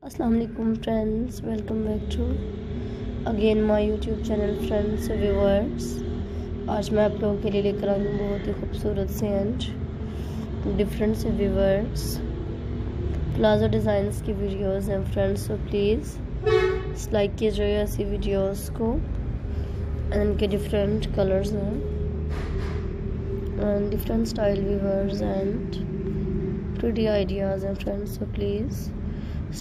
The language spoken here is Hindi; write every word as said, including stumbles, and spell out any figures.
अस्सलाम वालेकुम friends, welcome back to again my YouTube channel friends viewers. आज मैं आप लोगों के लिए लेकर आई हूँ बहुत ही खूबसूरत से एंड डिफरेंट से व्यूअर्स प्लाजो डिज़ाइंस की वीडियोस हैं फ्रेंड्स। सो प्लीज़ लाइक कीजिए ऐसी वीडियोस को। एंड इनके डिफरेंट कलर्स हैं and different style viewers and pretty ideas हैं फ्रेंड्स। So please